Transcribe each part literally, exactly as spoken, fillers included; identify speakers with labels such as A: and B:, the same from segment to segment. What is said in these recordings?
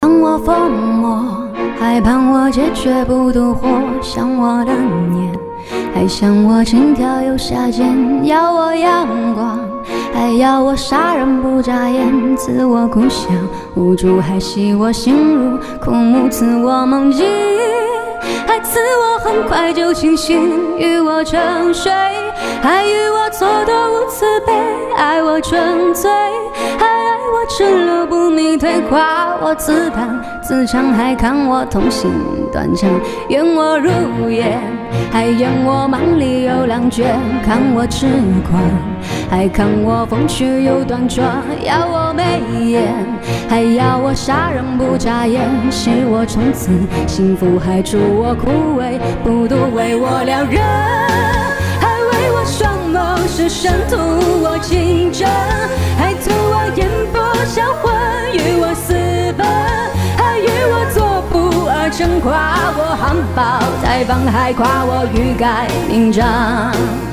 A: 让我疯魔，还盼我解决不独活，想我的念，还想我轻佻又下贱，要我阳光，还要我杀人不眨眼，自我苦笑，无助还吸我心如枯木，赐我梦境，还赐我很快就清醒，与我沉睡，还与我蹉跎无慈悲，爱我纯粹，还爱我赤裸不迷退，夸我自弹自唱，还看我痛心断肠，怨我如烟，还怨我蛮力又两绝，看我痴狂，还看我风趣又端庄，要我眉眼，还要我杀人不眨眼，使我从此幸福，还祝我枯萎不独为我撩人，还为我双眸是神图我情真，还图我眼波销魂，与我私奔，还与我作不二臣，夸我含苞待放，还夸我欲盖弥彰。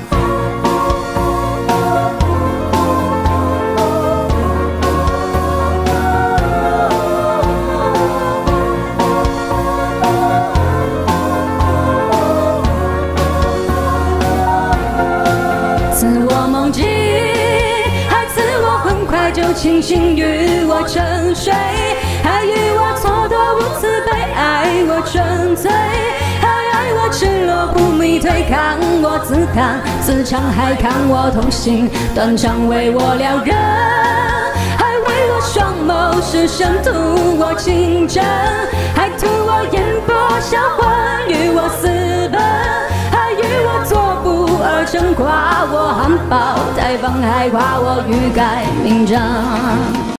A: 赐我梦境，还赐我很快就清醒，与我沉睡，还与我蹉跎无慈悲，爱我纯粹，还爱我赤裸不迷退，看我自弹自唱，还看我痛心断肠，为我撩人，还为我双眸是神图我情真，还图我眼波销魂，与我私奔，还与我作不二臣，夸我含苞待放，还夸我欲盖弥彰。